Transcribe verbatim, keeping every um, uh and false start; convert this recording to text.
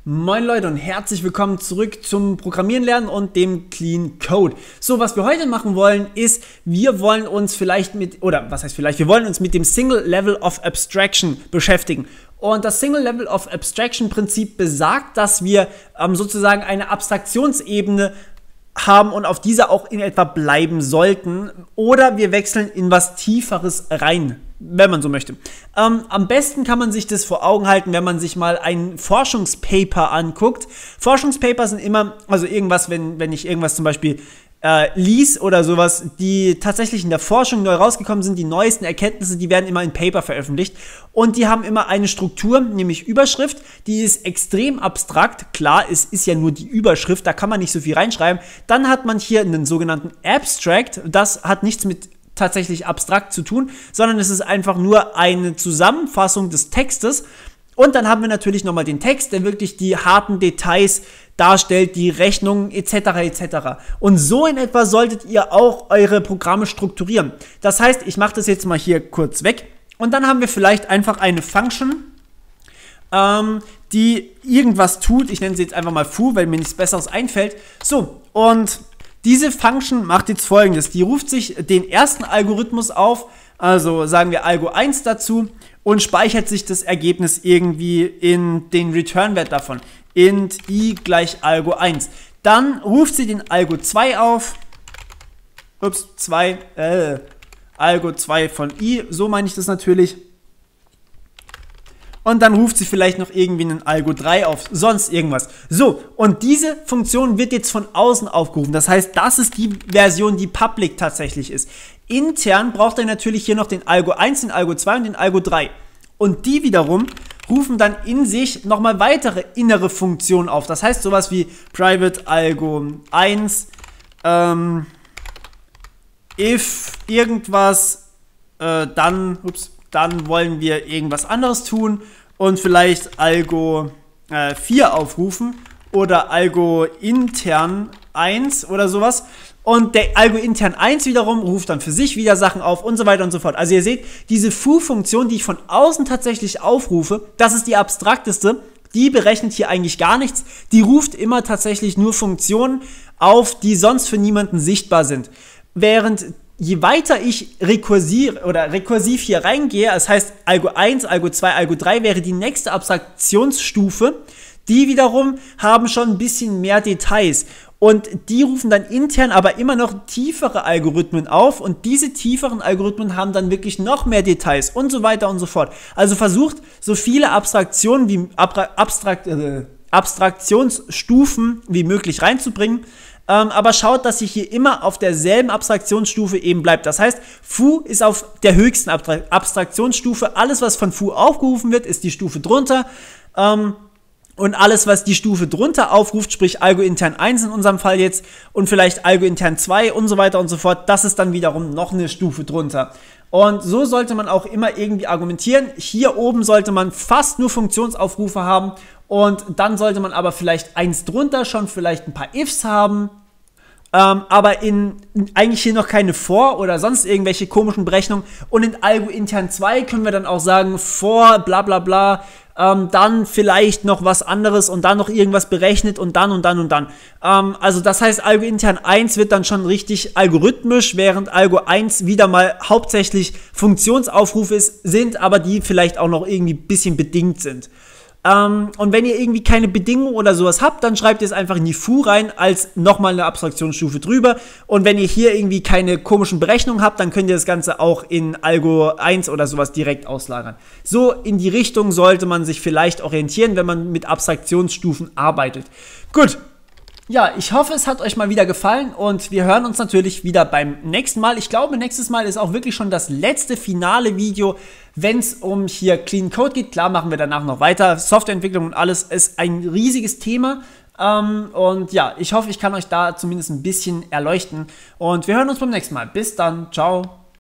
Moin Leute und herzlich willkommen zurück zum Programmieren lernen und dem Clean Code. So, was wir heute machen wollen ist, wir wollen uns vielleicht mit, oder was heißt vielleicht, wir wollen uns mit dem Single Level of Abstraction beschäftigen. Und das Single Level of Abstraction Prinzip besagt, dass wir ähm, sozusagen eine Abstraktionsebene haben und auf dieser auch in etwa bleiben sollten, oder wir wechseln in was Tieferes rein, wenn man so möchte. Ähm, am besten kann man sich das vor Augen halten, wenn man sich mal ein Forschungspaper anguckt. Forschungspaper sind immer, also irgendwas, wenn, wenn ich irgendwas zum Beispiel äh, lies oder sowas, die tatsächlich in der Forschung neu rausgekommen sind, die neuesten Erkenntnisse, die werden immer in Paper veröffentlicht und die haben immer eine Struktur, nämlich Überschrift, die ist extrem abstrakt. Klar, es ist ja nur die Überschrift, da kann man nicht so viel reinschreiben. Dann hat man hier einen sogenannten Abstract, das hat nichts mit tatsächlich abstrakt zu tun, sondern es ist einfach nur eine Zusammenfassung des Textes. Und dann haben wir natürlich nochmal den Text, der wirklich die harten Details darstellt, die Rechnungen et cetera et cetera. Und so in etwa solltet ihr auch eure Programme strukturieren. Das heißt, ich mache das jetzt mal hier kurz weg und dann haben wir vielleicht einfach eine Function, ähm, die irgendwas tut. Ich nenne sie jetzt einfach mal foo, weil mir nichts Besseres einfällt. So, und diese Function macht jetzt Folgendes. Die ruft sich den ersten Algorithmus auf, also sagen wir Algo eins dazu, und speichert sich das Ergebnis irgendwie in den Return-Wert davon. Int i gleich Algo eins. Dann ruft sie den Algo zwei auf. Ups, zwei, äh, Algo zwei von i, so meine ich das natürlich. Und dann ruft sie vielleicht noch irgendwie einen Algo drei auf, sonst irgendwas. So, und diese Funktion wird jetzt von außen aufgerufen. Das heißt, das ist die Version, die public tatsächlich ist. Intern braucht ihr natürlich hier noch den Algo eins, den Algo zwei und den Algo drei. Und die wiederum rufen dann in sich nochmal weitere innere Funktionen auf. Das heißt sowas wie private Algo eins, ähm, if irgendwas, äh, dann, ups, dann wollen wir irgendwas anderes tun und vielleicht Algo äh, vier aufrufen oder Algo intern eins oder sowas. Und der Algo intern eins wiederum ruft dann für sich wieder Sachen auf und so weiter und so fort. Also ihr seht, diese foo-Funktion, die ich von außen tatsächlich aufrufe, das ist die abstrakteste, die berechnet hier eigentlich gar nichts. Die ruft immer tatsächlich nur Funktionen auf, die sonst für niemanden sichtbar sind. Während je weiter ich rekursiv oder rekursiv hier reingehe, das heißt Algo eins, Algo zwei, Algo drei wäre die nächste Abstraktionsstufe, die wiederum haben schon ein bisschen mehr Details. Und die rufen dann intern aber immer noch tiefere Algorithmen auf und diese tieferen Algorithmen haben dann wirklich noch mehr Details und so weiter und so fort. Also versucht, so viele Abstraktionen wie Abstrakt, äh, Abstraktionsstufen wie möglich reinzubringen. Ähm, aber schaut, dass ihr hier immer auf derselben Abstraktionsstufe eben bleibt. Das heißt, foo ist auf der höchsten Abstra- Abstraktionsstufe. Alles, was von foo aufgerufen wird, ist die Stufe drunter. Ähm, und alles, was die Stufe drunter aufruft, sprich Algo intern eins in unserem Fall jetzt und vielleicht Algo intern zwei und so weiter und so fort, das ist dann wiederum noch eine Stufe drunter. Und so sollte man auch immer irgendwie argumentieren. Hier oben sollte man fast nur Funktionsaufrufe haben und dann sollte man aber vielleicht eins drunter schon vielleicht ein paar Ifs haben. Ähm, aber in, in eigentlich hier noch keine for oder sonst irgendwelche komischen Berechnungen. Und in Algo intern zwei können wir dann auch sagen, for bla bla bla, ähm, dann vielleicht noch was anderes und dann noch irgendwas berechnet und dann und dann und dann. Ähm, also das heißt, Algo intern eins wird dann schon richtig algorithmisch, während Algo eins wieder mal hauptsächlich Funktionsaufrufe ist, sind, aber die vielleicht auch noch irgendwie ein bisschen bedingt sind. Ähm, und wenn ihr irgendwie keine Bedingungen oder sowas habt, dann schreibt ihr es einfach in die foo rein als nochmal eine Abstraktionsstufe drüber. Und wenn ihr hier irgendwie keine komischen Berechnungen habt, dann könnt ihr das Ganze auch in Algo eins oder sowas direkt auslagern. So in die Richtung sollte man sich vielleicht orientieren, wenn man mit Abstraktionsstufen arbeitet. Gut. Ja, ich hoffe, es hat euch mal wieder gefallen und wir hören uns natürlich wieder beim nächsten Mal. Ich glaube, nächstes Mal ist auch wirklich schon das letzte finale Video, wenn es um hier Clean Code geht. Klar, machen wir danach noch weiter. Softwareentwicklung und alles ist ein riesiges Thema. Ähm, und ja, ich hoffe, ich kann euch da zumindest ein bisschen erleuchten. Und wir hören uns beim nächsten Mal. Bis dann. Ciao.